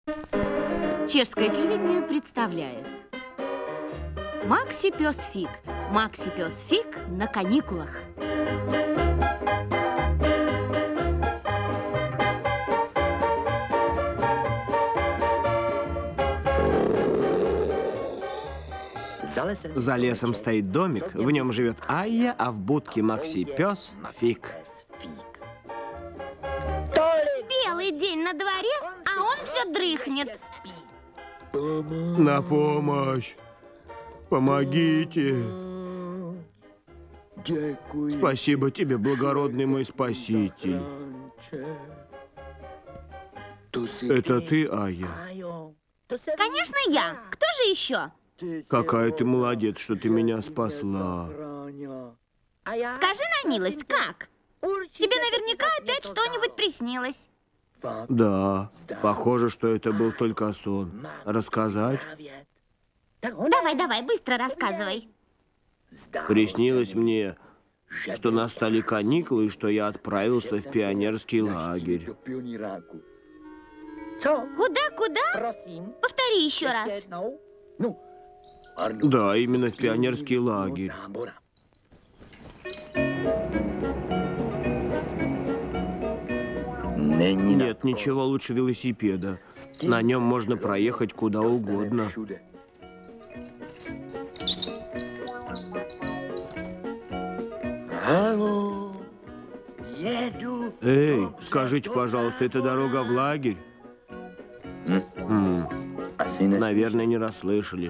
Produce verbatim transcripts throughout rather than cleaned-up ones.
Чешское телевидение представляет Макси пес Фиг. Макси пес Фиг на каникулах. За лесом стоит домик, в нем живет Айя, а в будке Макси пес Фиг. Белый день на дворе, а он все дрыхнет. На помощь! Помогите! Спасибо тебе, благородный мой спаситель. Это ты, Айя? Конечно, я. Кто же еще? Какая ты молодец, что ты меня спасла. Скажи на милость, как? Тебе наверняка опять что-нибудь приснилось. Да, похоже, что это был только сон. Рассказать? Давай, давай, быстро рассказывай. Приснилось мне, что настали каникулы, и что я отправился в пионерский лагерь. Куда, куда? Повтори еще раз. Да, именно в пионерский лагерь. Нет ничего лучше велосипеда. На нем можно проехать куда угодно. Эй, скажите, пожалуйста, это дорога в лагерь? М-м, наверное, не расслышали.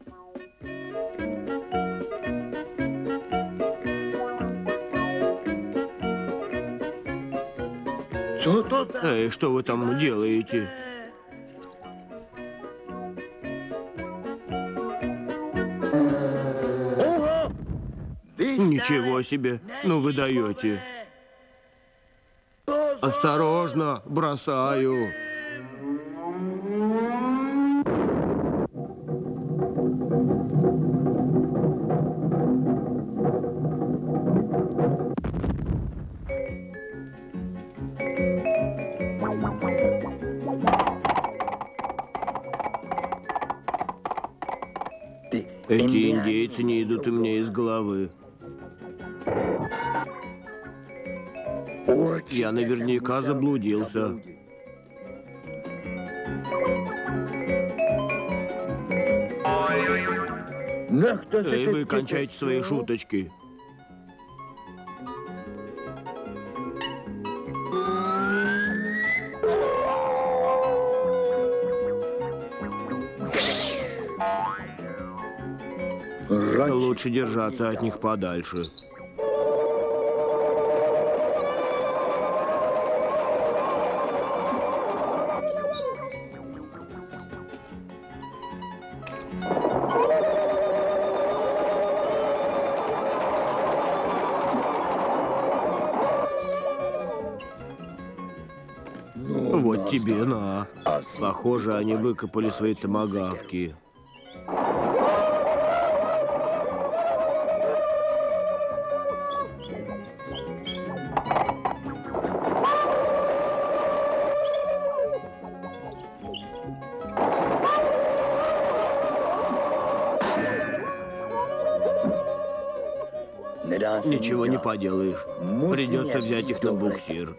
Эй, что вы там делаете? Ничего себе, ну вы даете. Осторожно, бросаю. Эти индейцы не идут у меня из головы. Я наверняка заблудился. Эй, вы кончайте свои шуточки. Лучше держаться от них подальше. Вот тебе на. Похоже, они выкопали свои томагавки. Ничего не поделаешь. Придется взять их на буксир.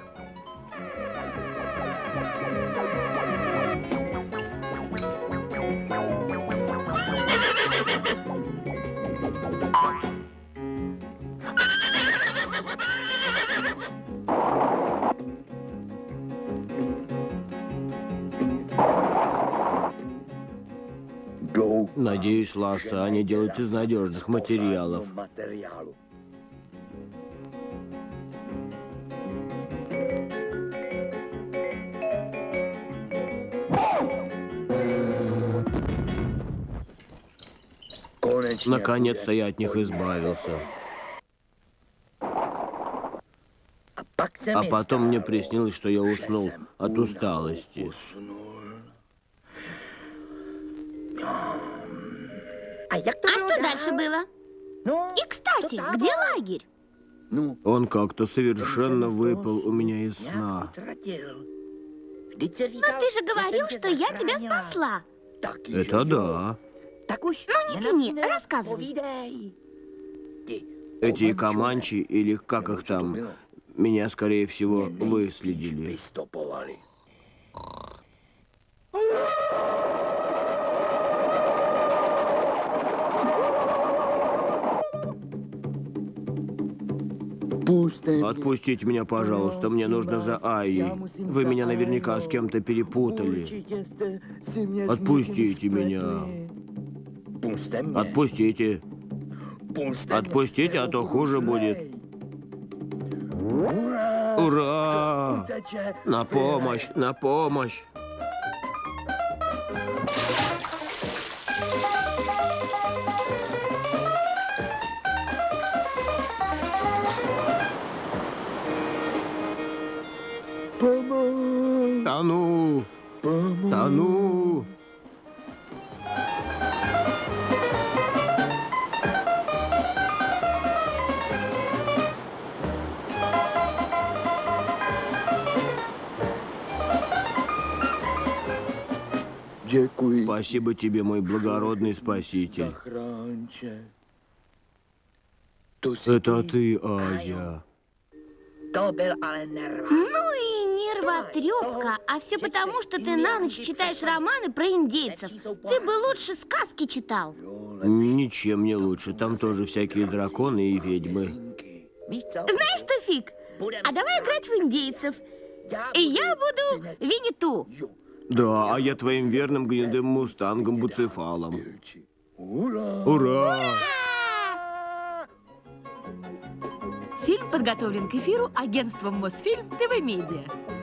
Надеюсь, ласса они делают из надежных материалов. Наконец-то я от них избавился. А потом мне приснилось, что я уснул от усталости. А что дальше было? И, кстати, где лагерь? Он как-то совершенно выпал у меня из сна. Но ты же говорил, что я тебя спасла. Это да. Ну, не тяни, рассказывай. Эти команчи, или как их там, меня, скорее всего, выследили. Отпустите меня, пожалуйста, мне нужно за Айей. Вы меня наверняка с кем-то перепутали. Отпустите меня. Отпустите. Отпустите, а то хуже будет. Ура! На помощь, на помощь! Тону! Тону! Спасибо тебе, мой благородный спаситель. Это ты, Айя. Ну и нервотрепка. А все потому, что ты на ночь читаешь романы про индейцев. Ты бы лучше сказки читал. Ничем не лучше. Там тоже всякие драконы и ведьмы. Знаешь что, Фиг? А давай играть в индейцев. И я буду Винни-Ту. Да, а я твоим верным гнедым мустангом Буцефалом. Ура! Фильм подготовлен к эфиру агентством Мосфильм ТВ Медиа.